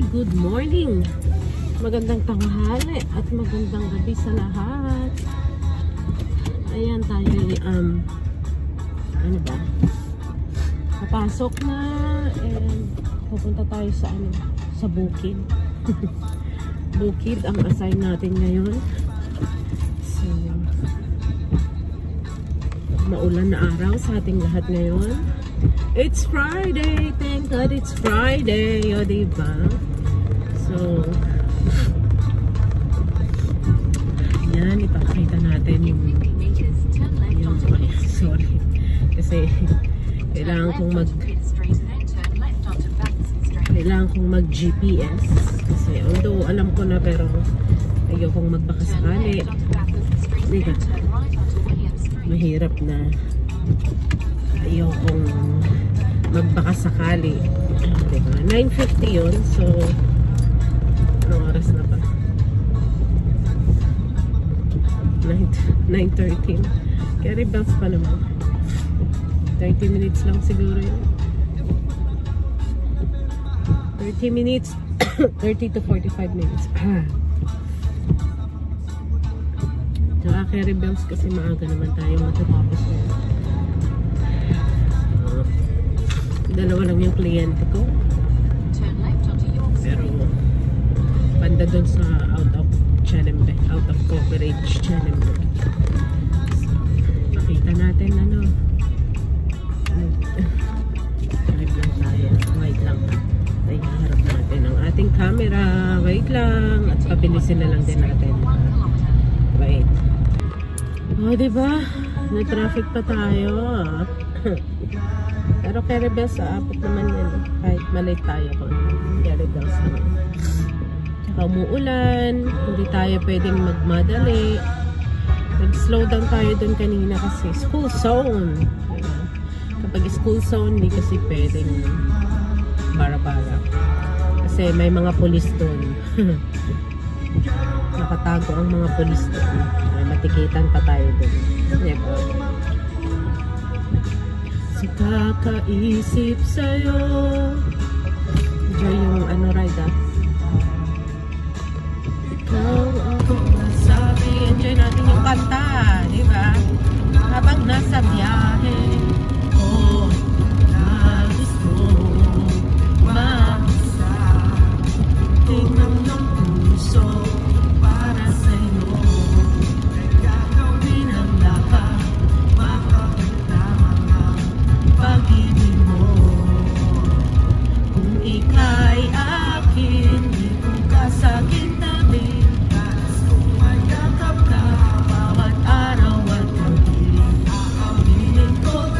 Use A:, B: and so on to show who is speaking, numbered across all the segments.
A: good morning. Magandang tanghali at magandang gabi sa lahat. Ayan tayo ano ba? Papasok na and pupunta tayo sa sa bukid. Bukid ang assign natin ngayon. So, maulan na araw sa ating lahat ngayon. It's Friday! Thank God it's Friday! O, diba? So, yan, ipakita natin yung sorry. Kasi, kailangan kong mag GPS. Kasi, although alam ko na, pero ayokong magbakasakali. Diba? Mahirap na ayokong magbakasakali. Diba? 9:50 yun. So, anong oras na ba? 9:13. Carry bells pa naman. 30 minutes lang siguro yun. 30 minutes. 30 to 45 minutes. Tsaka carry bells kasi maaga naman tayo matatapos na. Dalawa lang yung kliyente ko. Pero banda dun sa out of coverage channel. Makita natin drive lang tayo. Wait lang. Ay, harap natin ang ating camera. Wait lang. At pabilisin na lang din natin. Wait. Oh, diba? Na-traffic pa tayo. Pero carry bells sa apat naman yan. Kahit malate tayo kung carry bells naman. Tsaka umuulan. Hindi tayo pwedeng magmadali. Nag-slow down tayo dun kanina kasi school zone. Kapag school zone, hindi kasi pwedeng bara-bara. Kasi may mga pulis dun. Nakatago ang mga pulis dun. Matikitan pa tayo dun. Diba? Si kakaisip sa'yo. Enjoy yung ride Ikaw ako masabi. Enjoy natin yung kanta, diba? Habang nasa biyahe. Oh, nagis mo mamasa. Tingnan ng puso para sa'yo. Gagawin ang lahat pag-ibig mo. Kung ika'y akin, di ko kasagin tabi. Karas kong mayakap ka bawat araw at gabi. Piling ko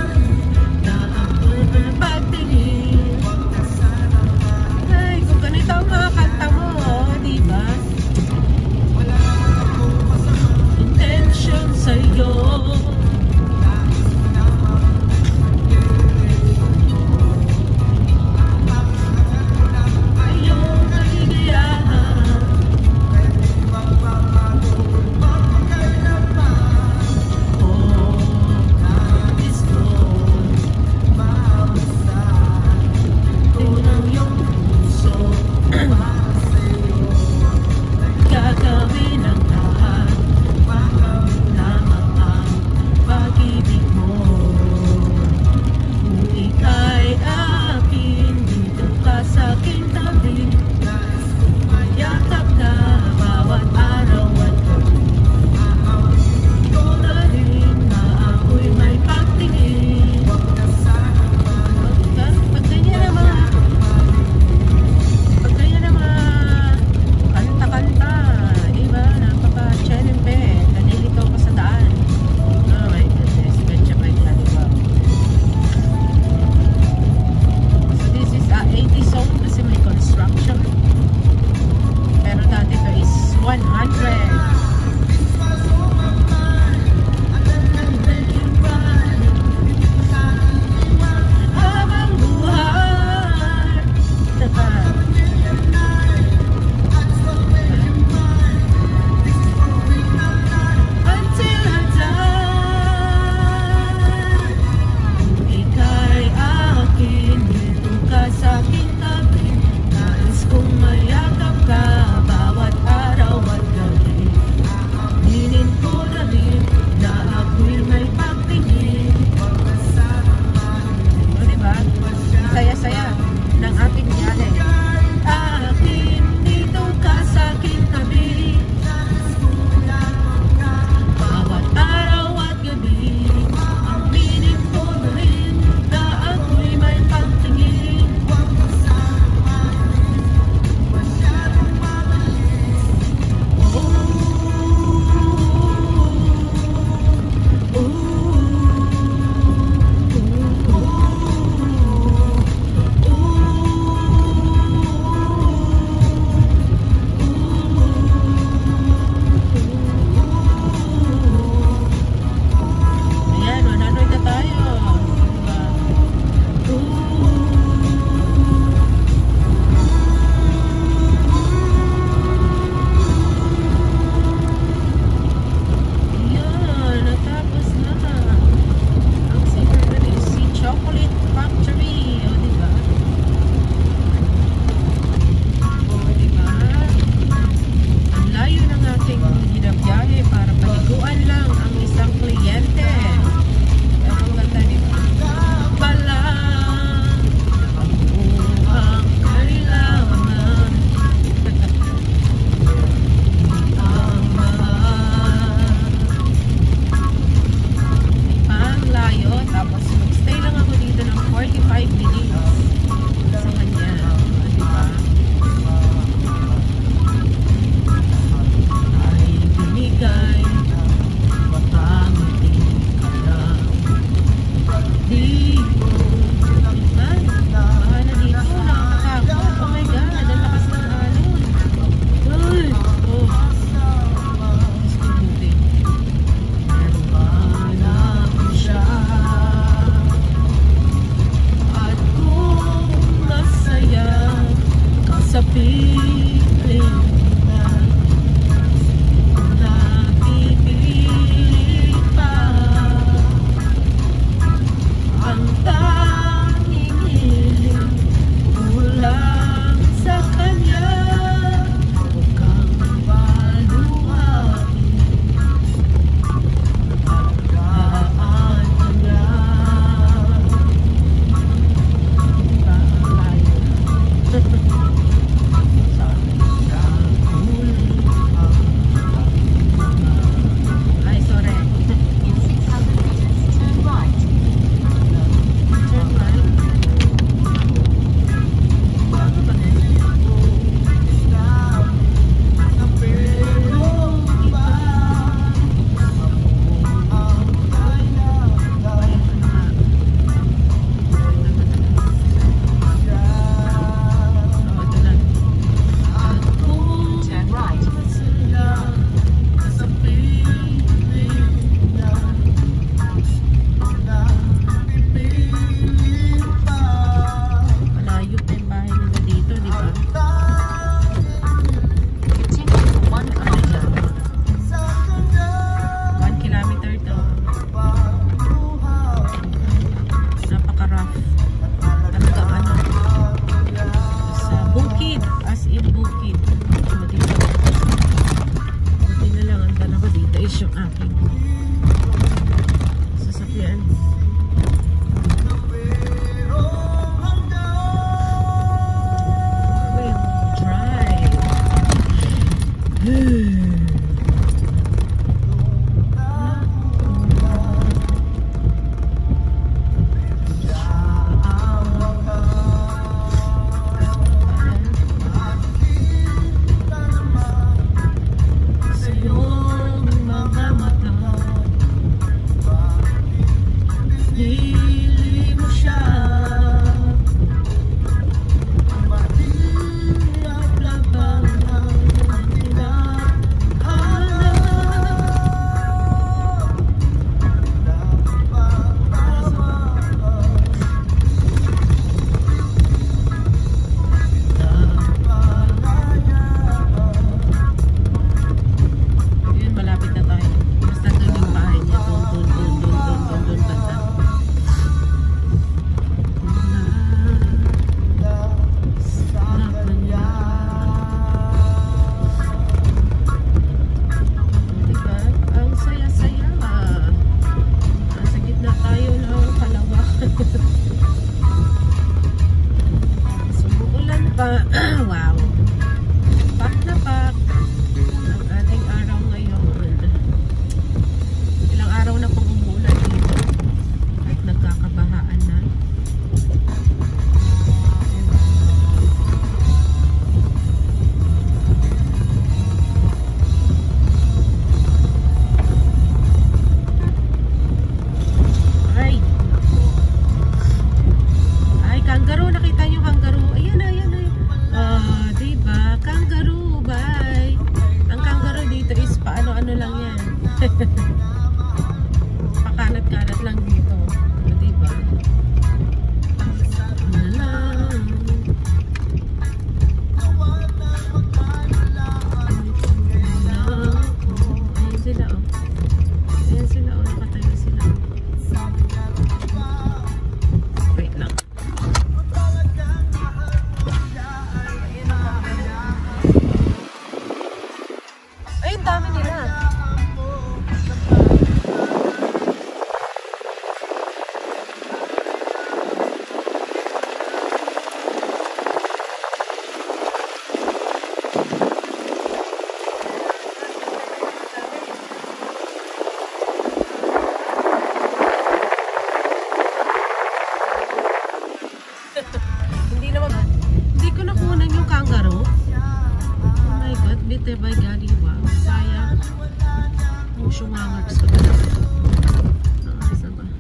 A: kangaroo. Oh my God, bitter by galing ba? Sayang. Ang syungangar gusto ko na. Isa ba?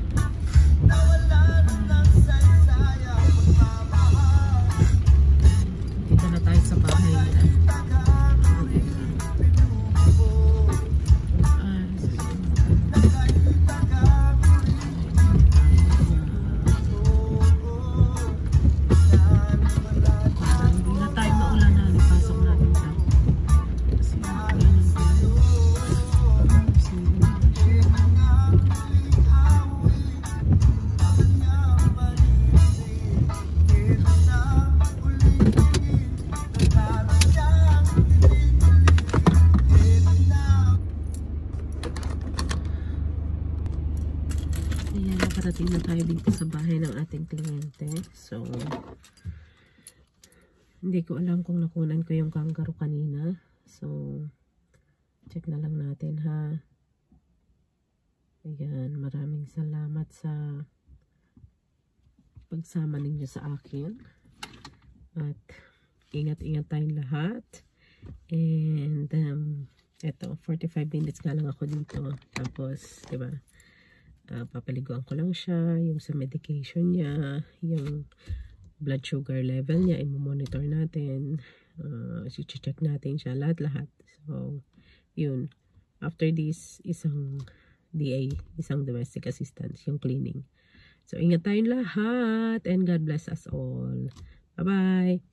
A: Dito na tayo sa bahay nila. Nakarating na tayo dito sa bahay ng ating kliyente. So, hindi ko alam kung nakunan ko yung kangaroo kanina. So, check na lang natin ha. Ayan, maraming salamat sa pagsama ninyo sa akin. At ingat-ingat tayong lahat. And, eto, 45 minutes nga lang ako dito. Tapos, diba? Papaliguan ko lang siya, yung sa medication niya, yung blood sugar level niya, i-monitor natin, i-check natin siya, lahat-lahat. So, yun. After this, isang DA, isang domestic assistance, yung cleaning. So, ingat tayong lahat, and God bless us all. Bye-bye!